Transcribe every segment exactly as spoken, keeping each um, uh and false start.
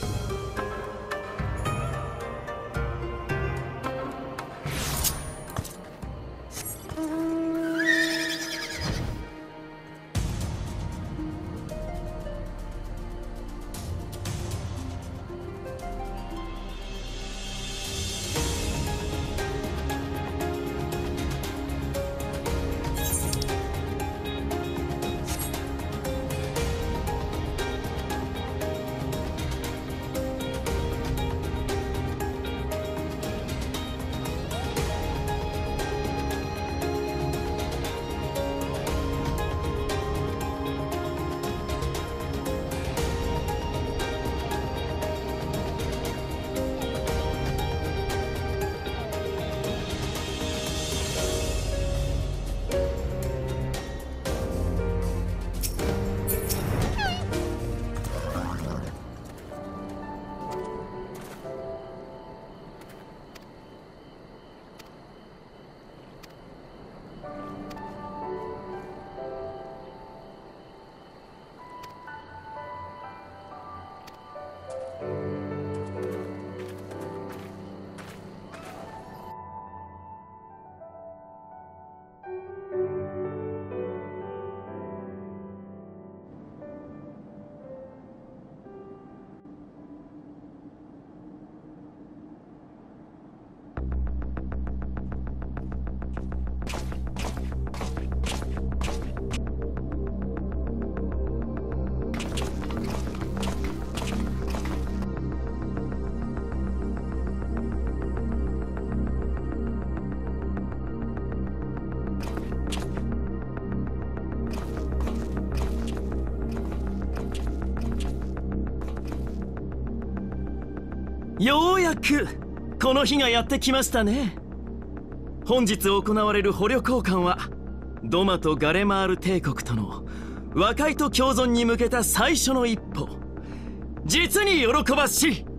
ようやくこの日がやってきましたね。本日行われる捕虜交換はドマとガレマール帝国との和解と共存に向けた最初の一歩。実に喜ばしい。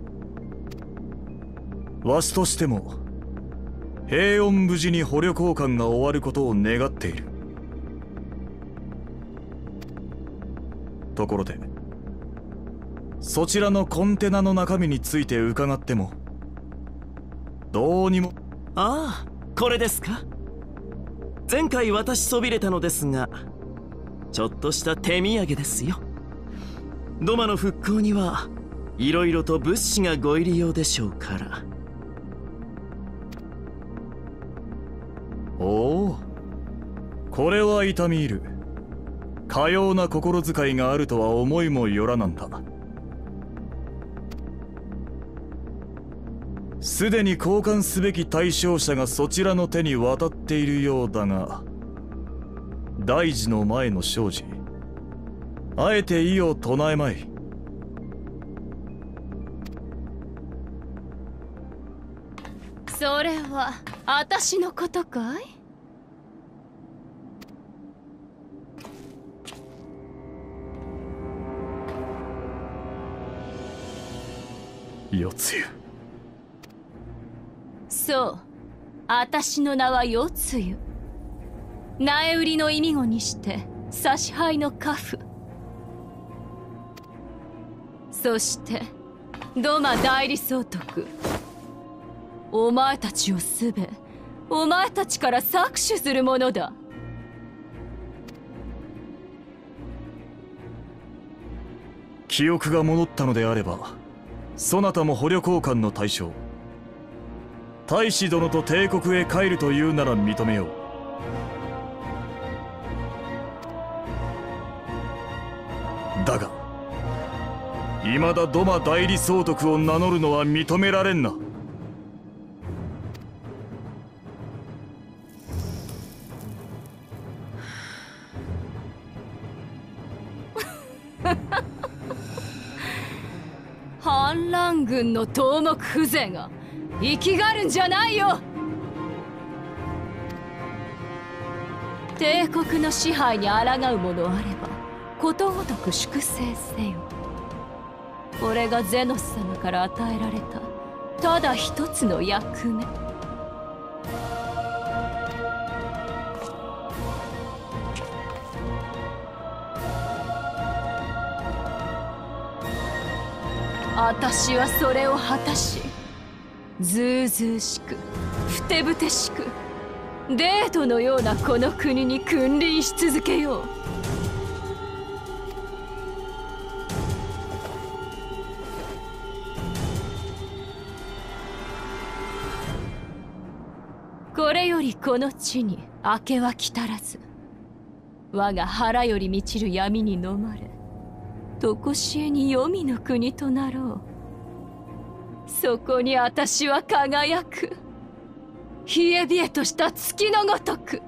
わしとしても平穏無事に捕虜交換が終わることを願っている。ところでそちらのコンテナの中身について伺っても？どうにも。 ああ、これですか。前回渡しそびれたのですが、ちょっとした手土産ですよ。ドマの復興にはいろいろと物資がご入り用でしょうから。 おお、これは痛み入る。かような心遣いがあるとは思いもよらなんだ。すでに交換すべき対象者がそちらの手に渡っているようだが、大事の前の生じ、あえて意を唱えまい。 それは私のことかい？四つ湯。 そう、私の名は四つ湯。苗売りの意味語にして差し灰のカフ。そしてドマ代理総督。お前たちをすべお前たちから搾取するものだ。 記憶が戻ったのであれば、そなたも捕虜交換の対象。大使殿と帝国へ帰るというなら認めよう。だが未だドマ代理総督を名乗るのは認められんな。 反乱軍の頭目風情が生きがるんじゃないよ。帝国の支配に抗うものあればことごとく粛清せよ。これがゼノス様から与えられたただ一つの役目。 私はそれを果たし、ずうずうしくふてぶてしくデートのようなこの国に君臨し続けよう。これよりこの地に明けは来たらず、我が腹より満ちる闇に飲まれ、とこしえに黄泉の国となろう。そこに私は輝く、冷え冷えとした月のごとく。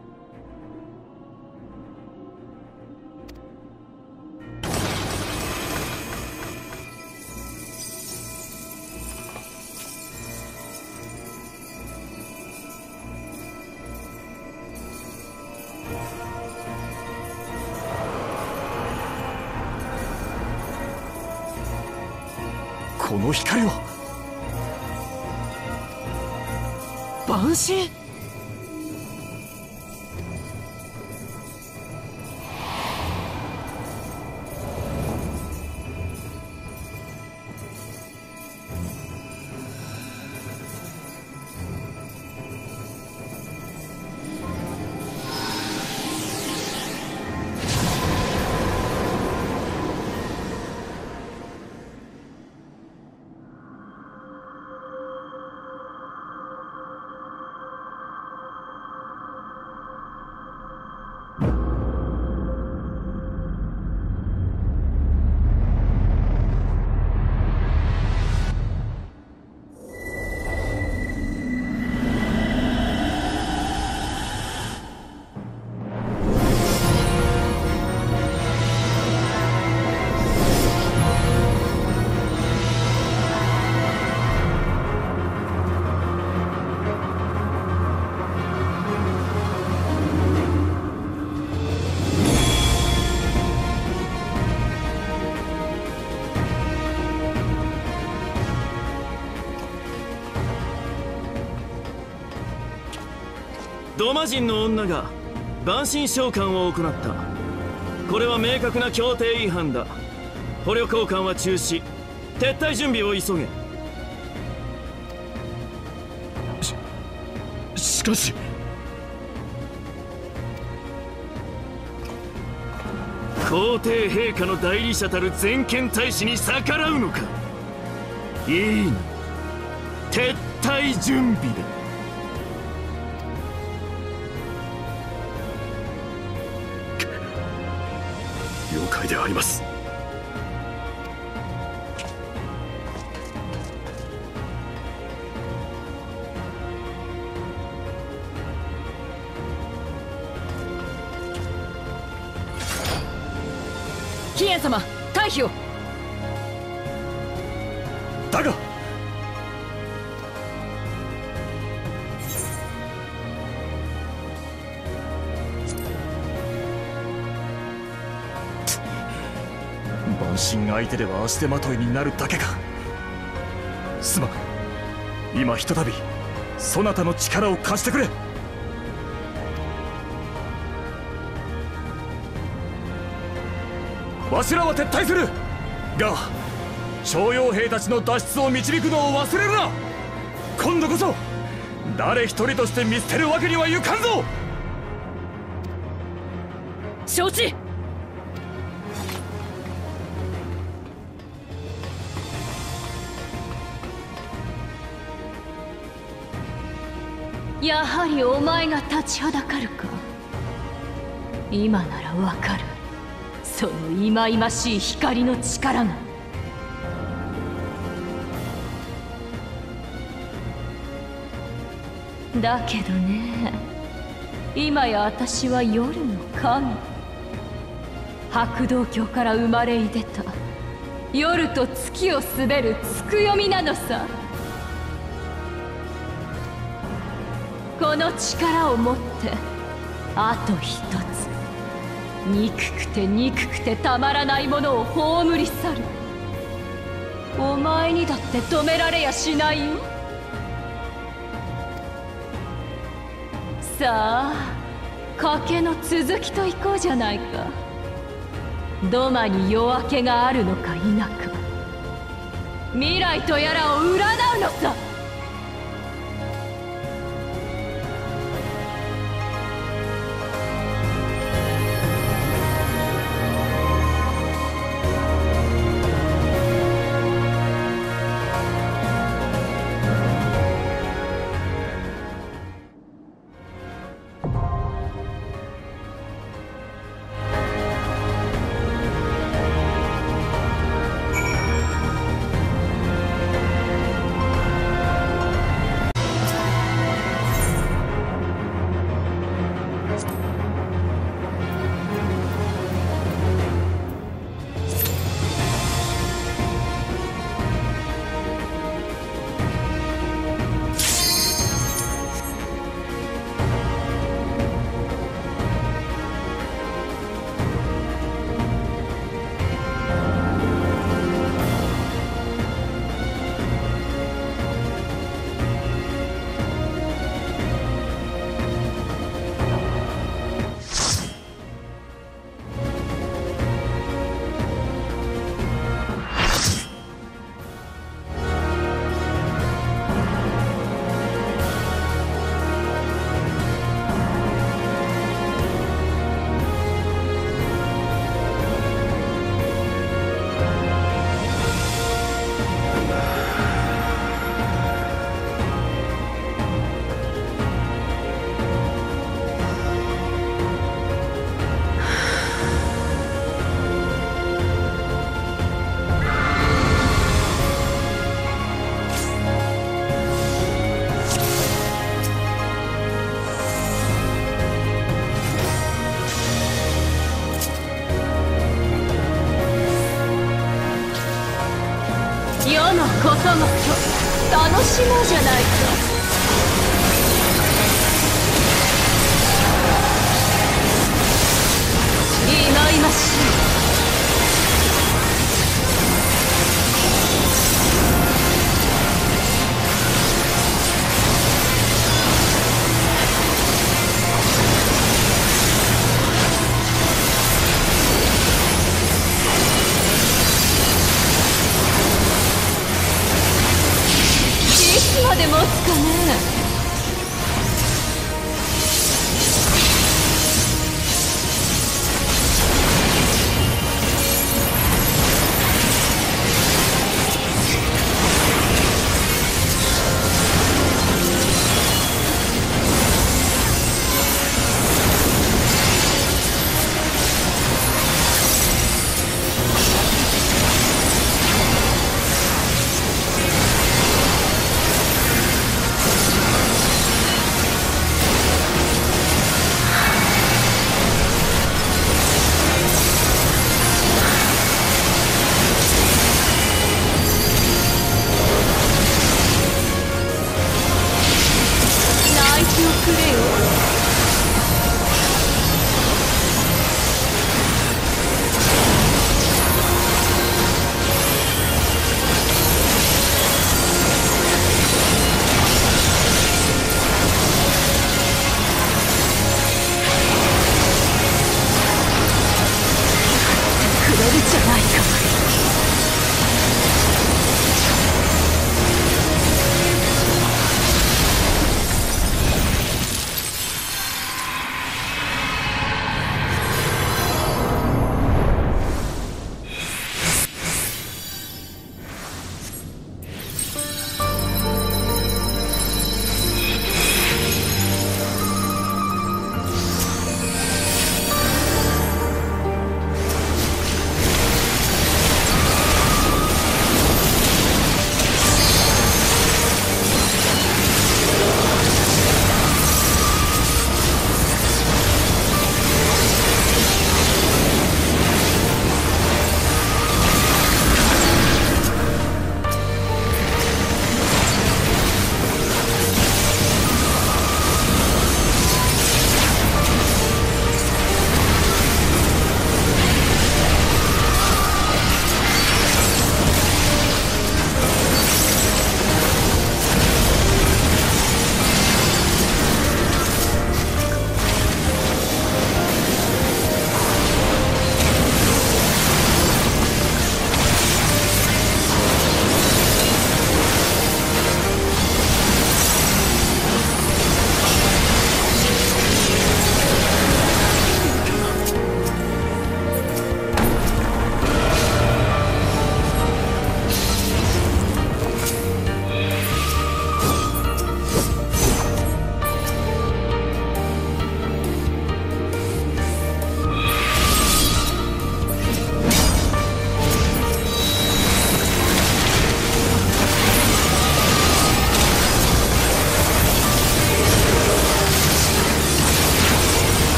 この光は万神。ドマ人の女が蛮神召喚を行った。これは明確な協定違反だ。捕虜交換は中止。撤退準備を急げ。 ししかし皇帝陛下の代理者たる全権大使に逆らうのか。いいな、撤退準備だ。 了解であります。 飛燕様、退避を。 だが蛮神相手では足手まといになるだけか。すまん、今ひとたびそなたの力を貸してくれ。わしらは撤退するが、徴用兵たちの脱出を導くのを忘れるな。今度こそ誰一人として見捨てるわけにはいかんぞ。 承知。やはりお前が立ちはだかるか。今ならわかる、その忌々しい光の力が。だけどね、今や私は夜の神、白道教から生まれいでた夜と月を滑る月読みなのさ。この力を持ってあと一つ、憎くて憎くてたまらないものを葬り去る。お前にだって止められやしないよ。さあ、賭けの続きといこうじゃないか。土間に夜明けがあるのか否か、 未来とやらを占うのさ。世のことごと楽しもうじゃないか。忌々しい。いつまで持つかね。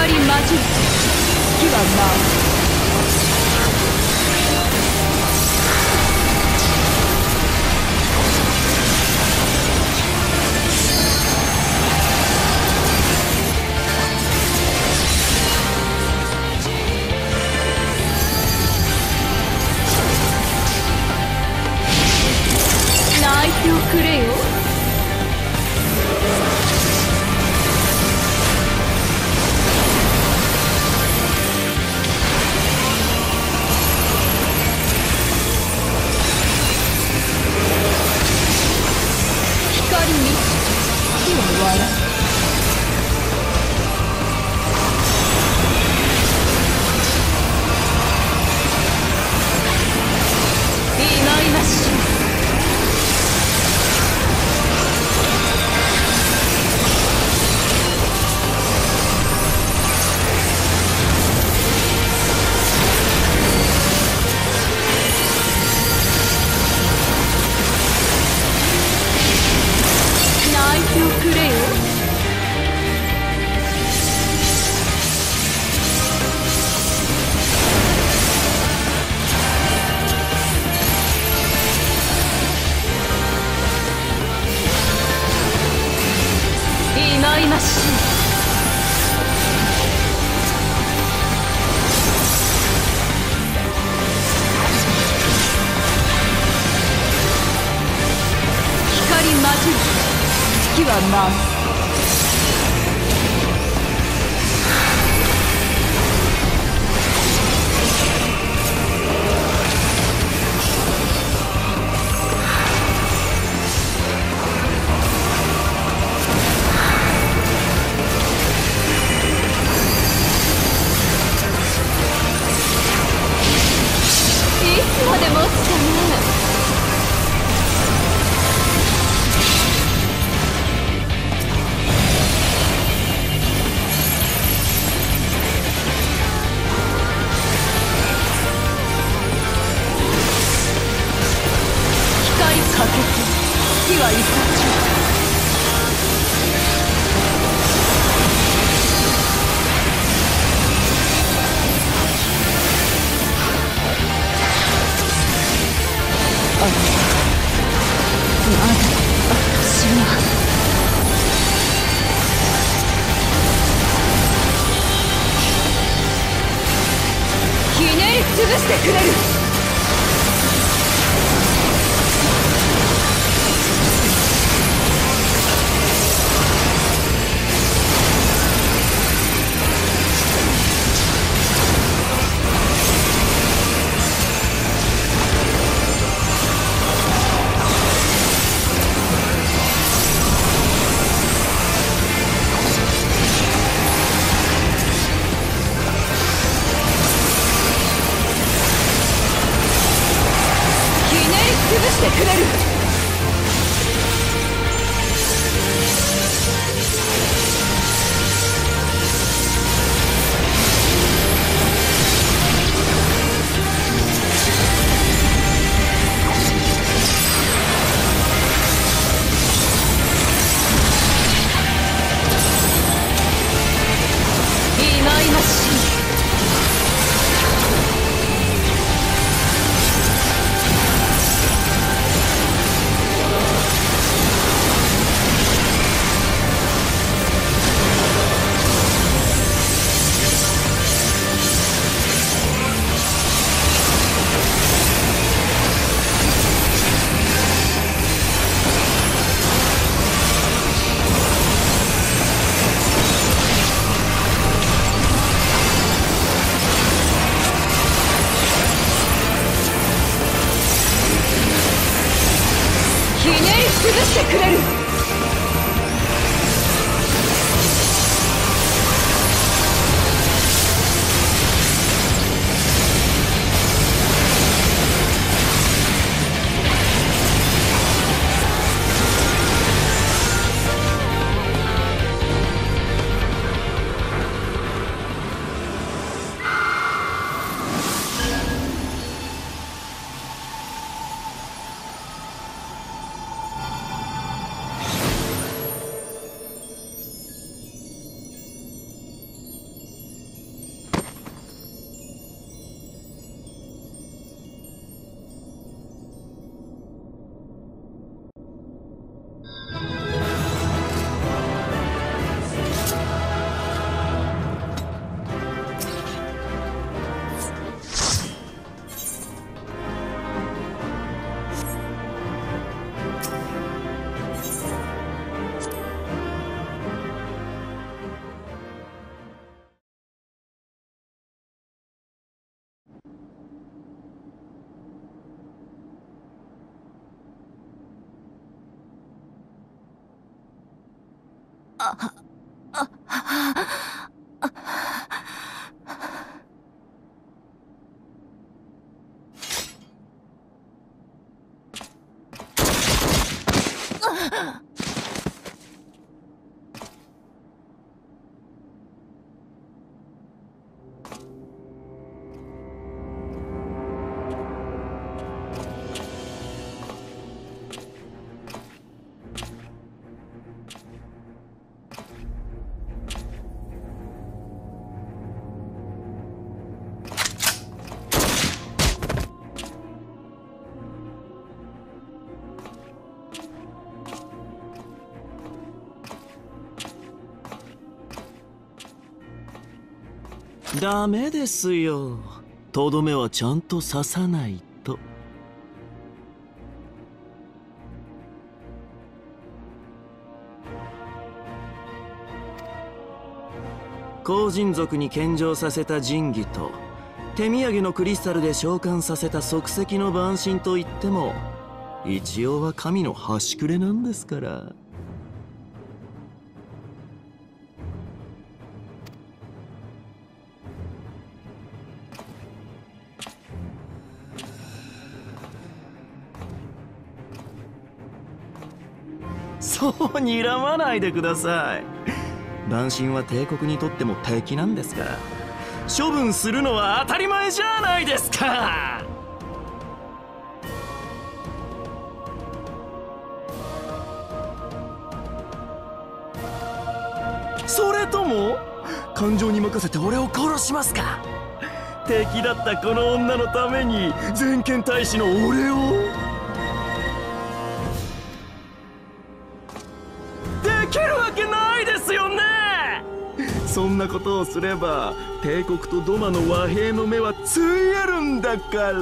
光混じる月は舞う。泣いておくれよ。光満ち月は笑う。いないましょう。泣いておくれよ。いないましょう。光混じる月は舞う。いつまで持つかね。光かけて月はイサチュウ。あなた、まだ私はひねり潰してくれる。 ダメですよ。とどめはちゃんと刺さないと。黄人族に献上させた神器と手土産のクリスタルで召喚させた即席の万神といっても一応は神の端くれなんですから。そう睨まないでください。万神は帝国にとっても敵なんですから、処分するのは当たり前じゃないですか。それとも感情に任せて俺を殺しますか。敵だったこの女のために全権大使の俺を。できるわけないですよね。そんなことをすれば帝国とドマの和平の目はついえるんだから。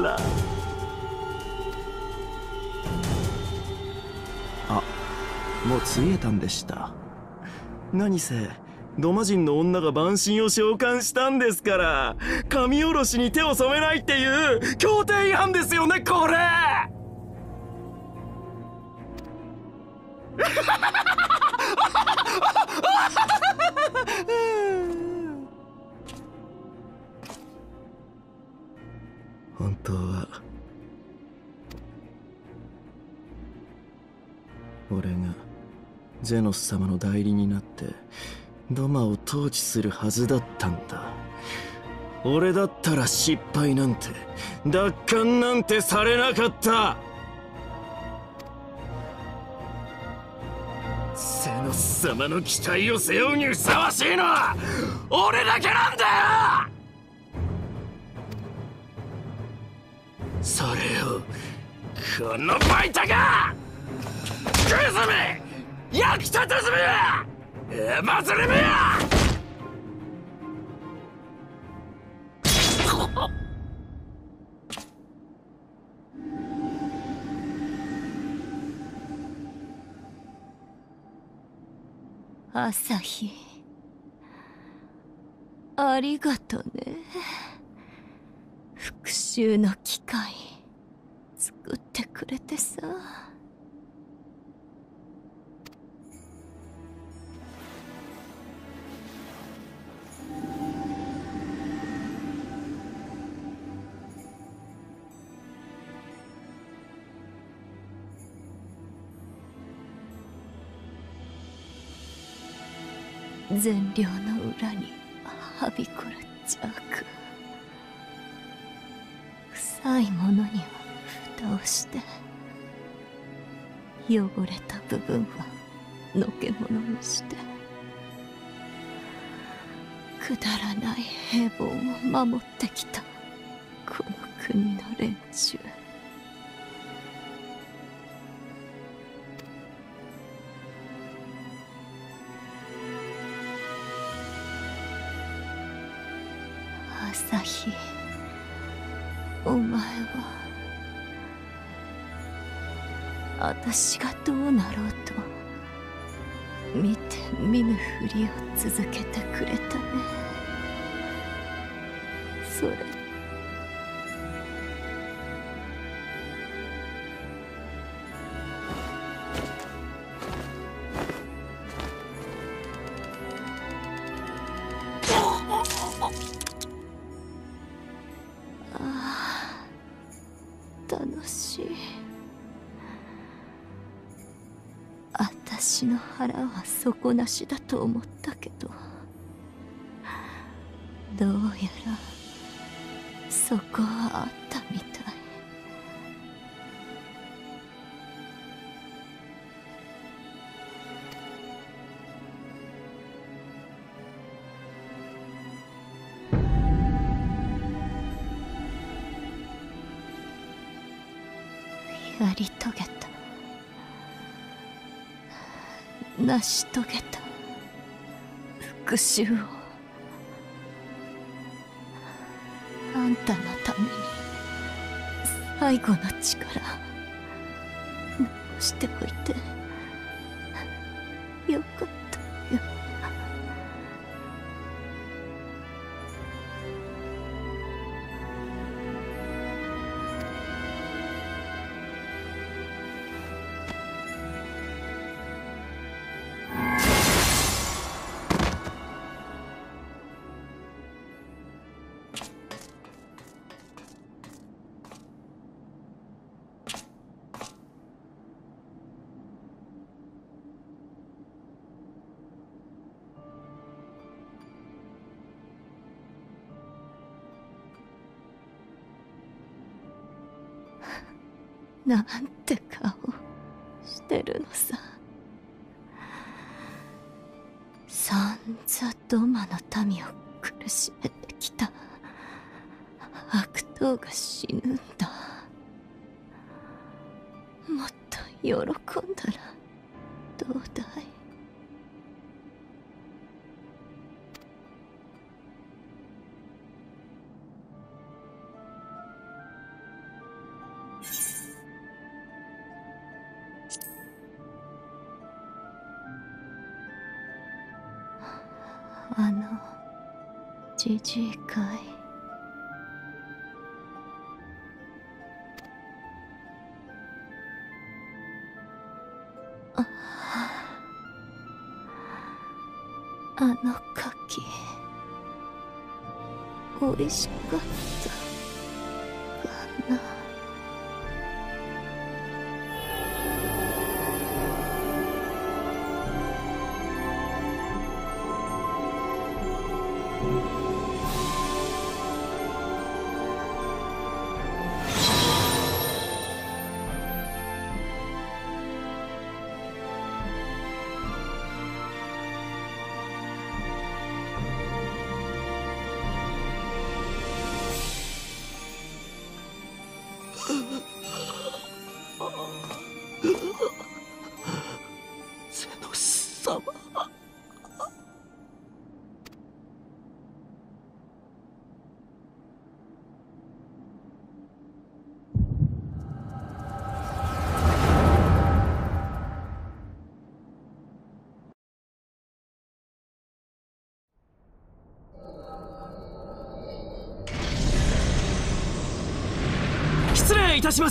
あ、もうついえたんでした。何せドマ人の女が万神を召喚したんですから、神おろしに手を染めないっていう協定違反ですよね、これ。本当は俺がゼノス様の代理になってドマを統治するはずだったんだ。俺だったら失敗なんて奪還なんてされなかった。ゼノス様の期待を背負うにふさわしいのは俺だけなんだよ。それをこのバイタがグズメ焼きたたずめやエマズレメや。 朝日、ありがとね。復讐の機会作ってくれてさ。善良の裏にはびこる邪悪。臭いものには蓋をして汚れた部分はのけ者にしてくだらない平凡を守ってきたこの国の連中。朝日、お前は私がどうなろうと見て見ぬふりを続けてくれたね。それああ、楽しい。私の腹は底なしだと思ったけど、どうやらそこはあったみたい。やり遂げた。成し遂げた復讐を。あんたのために最後の力残しておいてよかったよ。なんて顔してるのさ。さんざドマの民を苦しめてきた悪党が死ぬんだ。もっと喜んだらどうだい。あのじじいかい。ああの柿おいしかったかな。 ゼノス様。失礼いたします。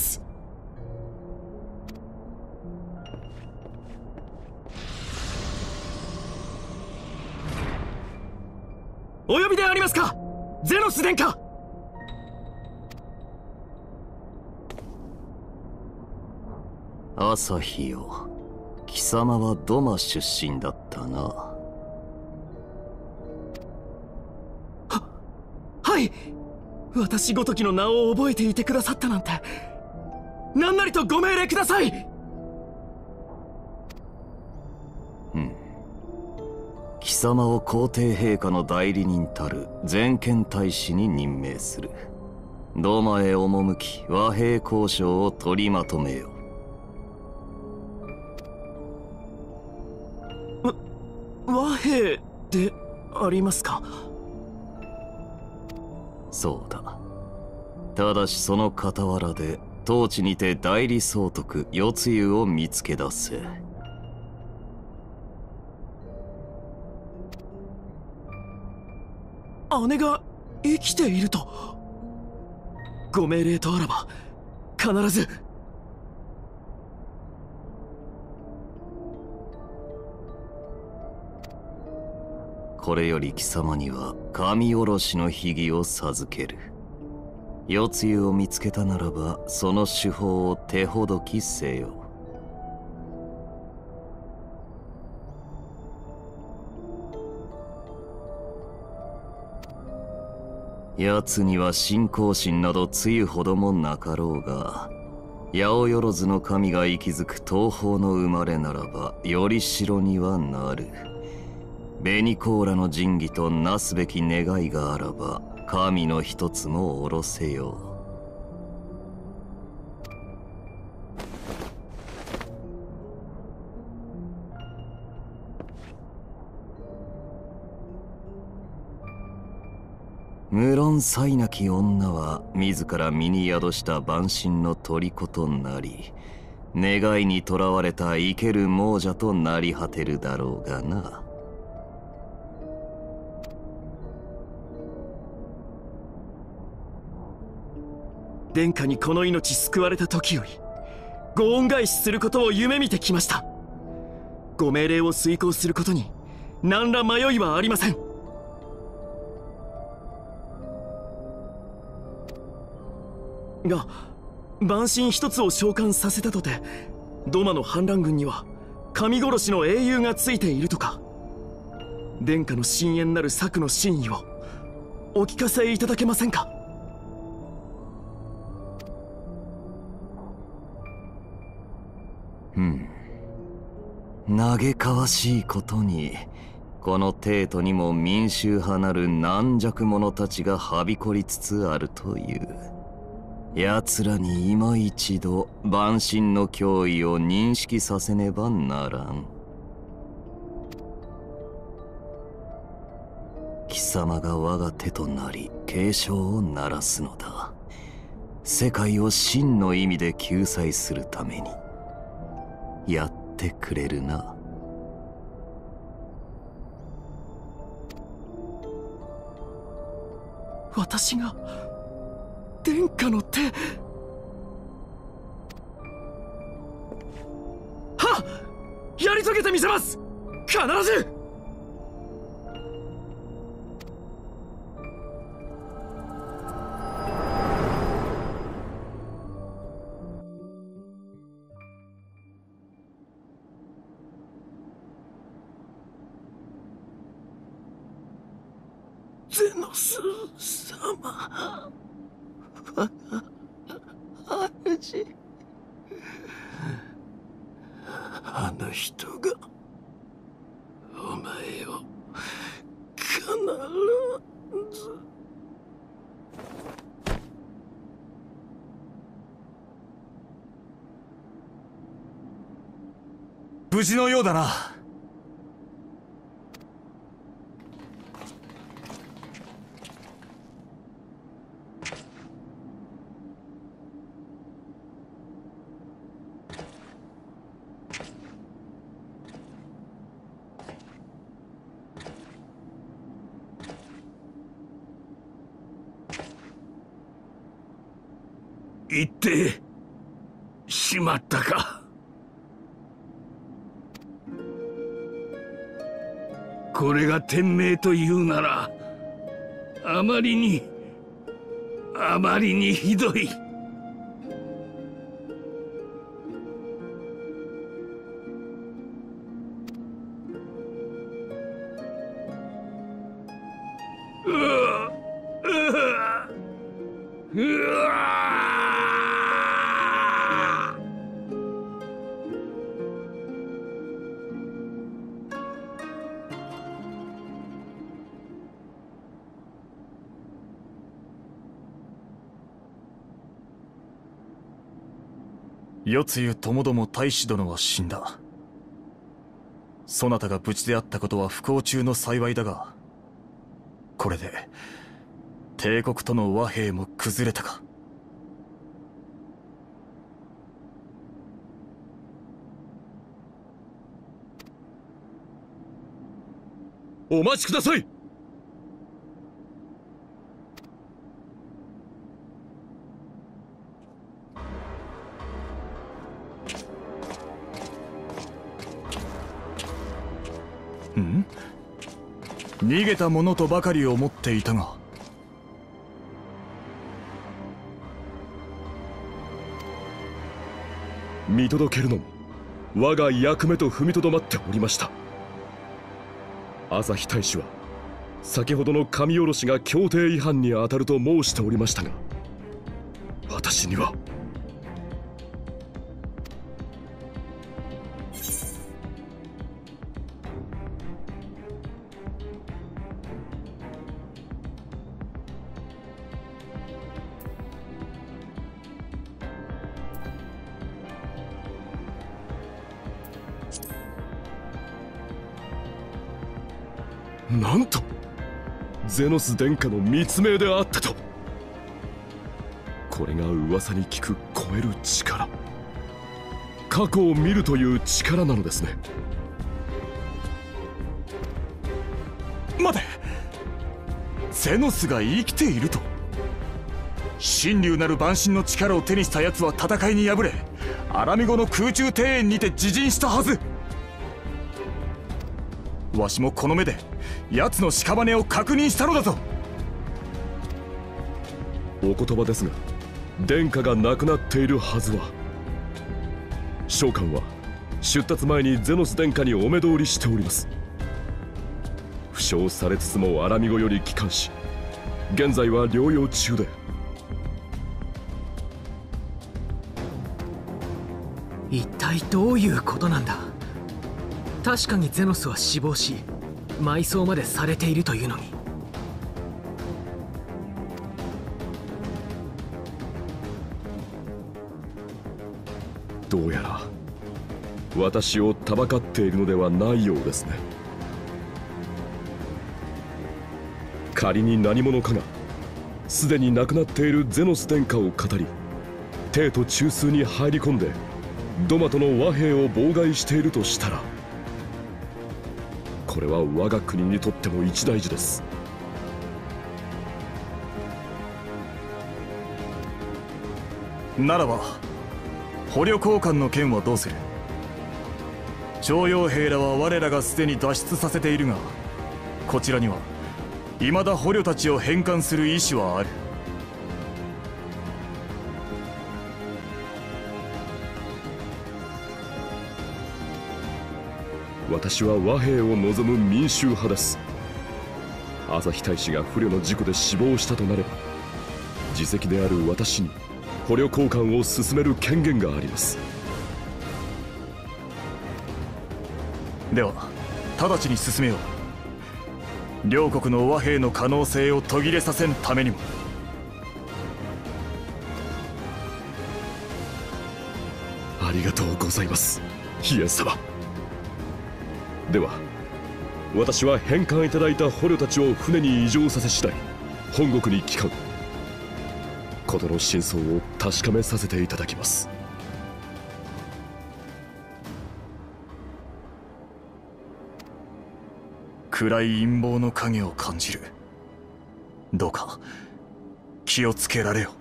お呼びでありますか、ゼノス殿下。 朝日よ、貴様はドマ出身だったな。 は、はい。私ごときの名を覚えていてくださったなんて、何なりとご命令ください。 うん。貴様を皇帝陛下の代理人たる全権大使に任命する。ドマへ赴き和平交渉を取りまとめよ。 わ和平でありますか。 そうだ。ただしその傍らで当地にて代理総督世露湯を見つけ出せ。 姉が生きていると。ご命令とあらば必ず。 これより貴様には神おろしの秘技を授ける。夜露を見つけたならばその手法を手ほどきせよ。奴には信仰心などつゆほどもなかろうが、八百万の神が息づく東方の生まれならばより代にはなる。紅甲羅の神器となすべき願いがあらば神の一つも下ろせよう。無論才なき女は自ら身に宿した万神の虜となり、願いにとらわれた生ける亡者となり果てるだろうがな。 殿下にこの命救われた時よりご恩返しすることを夢見てきました。ご命令を遂行することに何ら迷いはありません。が万神一つを召喚させたとて、ドマの反乱軍には神殺しの英雄がついているとか。殿下の深遠なる策の真意をお聞かせいただけませんか。 うん。嘆かわしいことに、この帝都にも民衆派なる軟弱者たちがはびこりつつあるという。奴らに今一度万神の脅威を認識させねばならん。貴様が我が手となり警鐘を鳴らすのだ。世界を真の意味で救済するためにやってくれるな。 私が殿下の手。はっ！やり遂げてみせます！必ず！ゼノス様。主、あの人がお前を必ず。 無事のようだな。 行ってしまったか。これが天命というなら、あまりにあまりにひどい。うわうわうわ。 夜露ともども大使殿は死んだ。そなたが無事であったことは不幸中の幸いだが、これで帝国との和平も崩れたか。 お待ちください。 ん？ 逃げたものとばかり思っていたが、 見届けるのも我が役目と踏みとどまっておりました。朝日大使は先ほどの神下ろしが協定違反に当たると申しておりましたが、私にはなんとゼノス殿下の密命であったと。これが噂に聞く超える力、過去を見るという力なのですね。 待て、ゼノスが生きていると？神竜なる万神の力を手にした奴は戦いに敗れ、アラミゴの空中庭園にて自陣したはず。わしもこの目で奴の屍を確認したのだぞ。 お言葉ですが、殿下が亡くなっているはずは。召喚は出立前にゼノス殿下にお目通りしております。負傷されつつもアラミゴより帰還し、現在は療養中で。 一体どういうことなんだ。確かにゼノスは死亡し、埋葬までされているというのに。 どうやら私をたばかっているのではないようですね。仮に何者かがすでに亡くなっているゼノス殿下を語り、帝都中枢に入り込んでドマトの和平を妨害しているとしたら、これは我が国にとっても一大事です。 ならば捕虜交換の件はどうする？徴用兵らは我らがすでに脱出させているが、こちらには未だ捕虜たちを返還する意思はある。 私は和平を望む民衆派です。朝日大使が不慮の事故で死亡したとなれば、自責である私に捕虜交換を進める権限があります。 では直ちに進めよう。両国の和平の可能性を途切れさせんためにも。 ありがとうございます、ヒエン様。では私は返還いただいた捕虜たちを船に移乗させ次第本国に帰還、事の真相を確かめさせていただきます。 暗い陰謀の影を感じる。どうか気をつけられよ。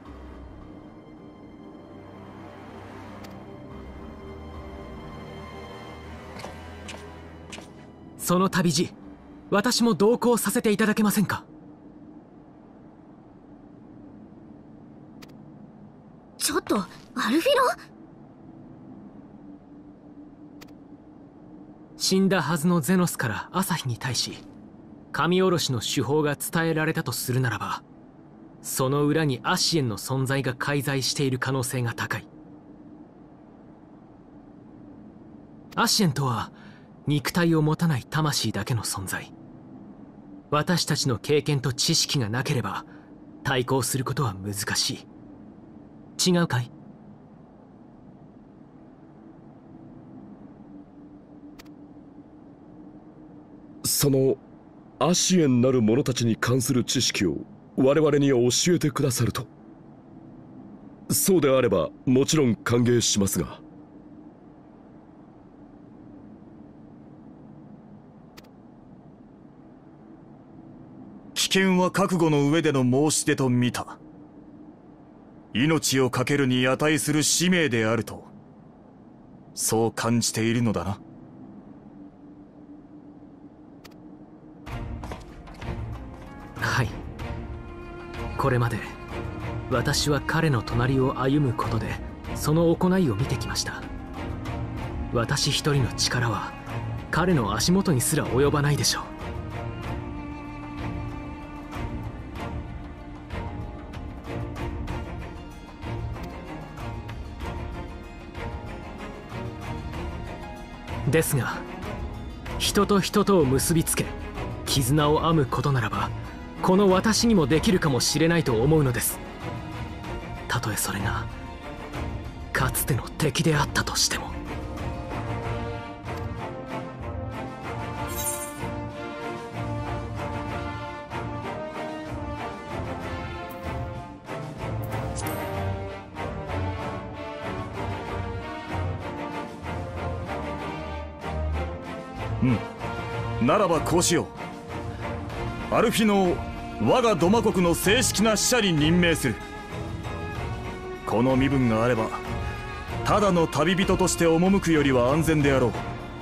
その旅路、私も同行させていただけませんか？ ちょっと、アルフィロ？ 死んだはずのゼノスから朝日に対し、神下ろしの手法が伝えられたとするならば、その裏にアシエンの存在が介在している可能性が高い。アシエンとは、肉体を持たない魂だけの存在。私たちの経験と知識がなければ対抗することは難しい。違うかい？ そのアシエンなる者たちに関する知識を我々に教えてくださると。そうであればもちろん歓迎しますが。 危険は覚悟の上での申し出と見た。命を懸けるに値する使命であると、そう感じているのだな。 これまで私は彼の隣を歩むことでその行いを見てきました。私一人の力は彼の足元にすら及ばないでしょう。ですが、人と人とを結びつけ絆を編むことならば、この私にもできるかもしれないと思うのです。たとえそれがかつての敵であったとしても。 うん、ならばこうしよう。アルフィノを我がドマ国の正式な使者に任命する。この身分があればただの旅人として赴くよりは安全であろう。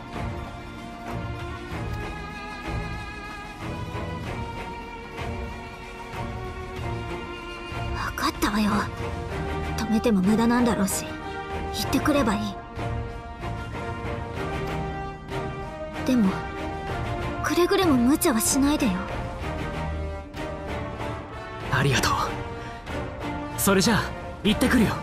分かったわよ。止めても無駄なんだろうし、言ってくればいい。でもくれぐれも無茶はしないでよ。 ありがとう。それじゃあ行ってくるよ。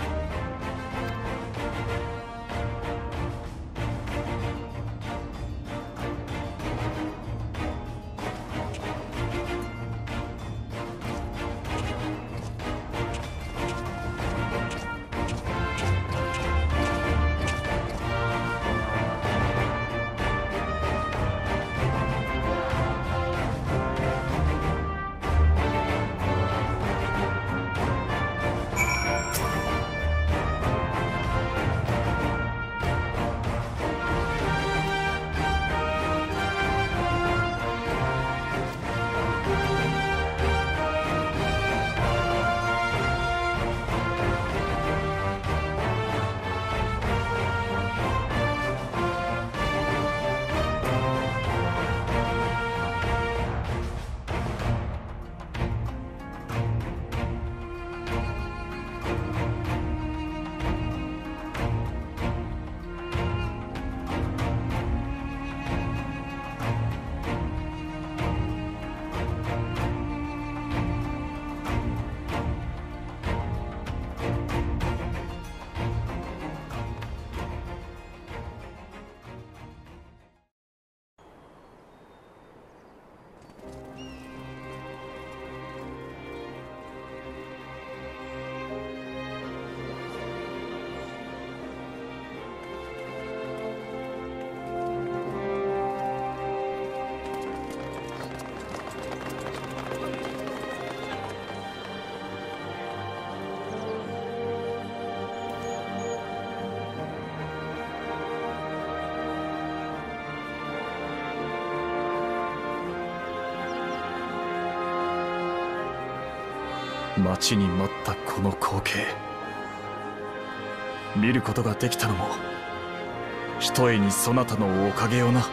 待ちに待ったこの光景、見ることができたのもひとえにそなたのおかげよな。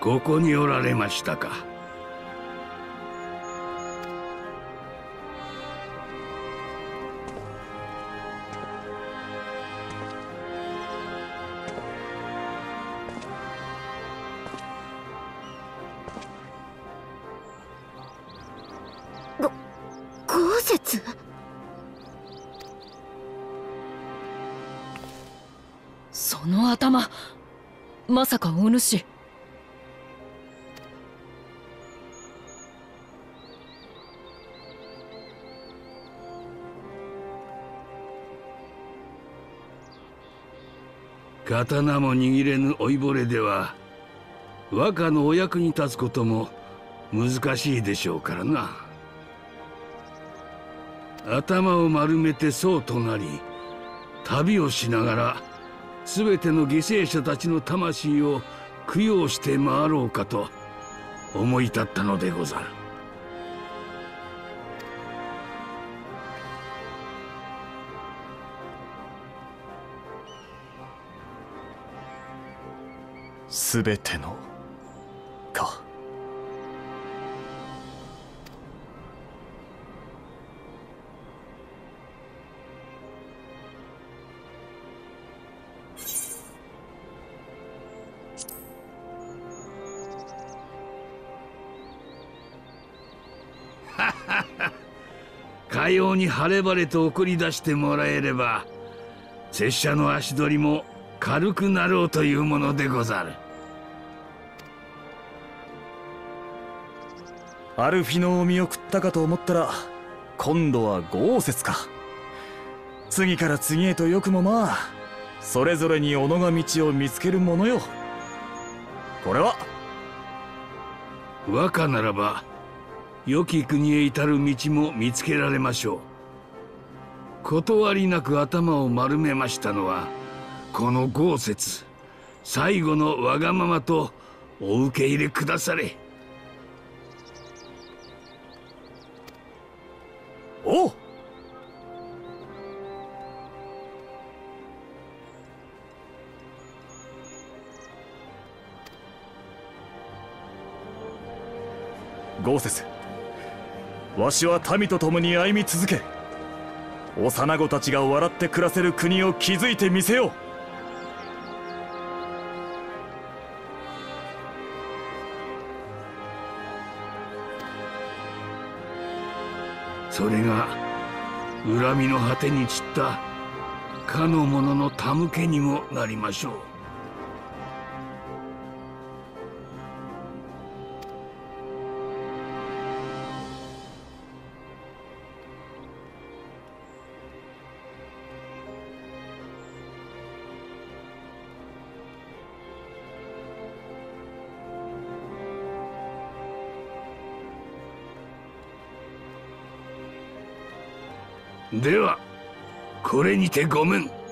ここにおられましたか。 ご豪雪。 その頭、まさかお主。 刀も握れぬ老いぼれでは若のお役に立つことも難しいでしょうからな。頭を丸めて僧となり旅をしながら全ての犠牲者たちの魂を供養して回ろうかと思い立ったのでござる。 全てのか。 かように晴れ晴れと送り出してもらえれば拙者の足取りも軽くなろうというものでござる。 アルフィノを見送ったかと思ったら今度は豪雪か。次から次へとよくもまあそれぞれに己が道を見つけるものよ。これは若ならば良き国へ至る道も見つけられましょう。断りなく頭を丸めましたのはこの豪雪、最後のわがままとお受け入れくだされ。 おう。豪雪、わしは民と共に歩み続け、幼子たちが笑って暮らせる国を築いてみせよう。 それが恨みの果てに散ったかの者の手向けにもなりましょう。ではこれにてごめん。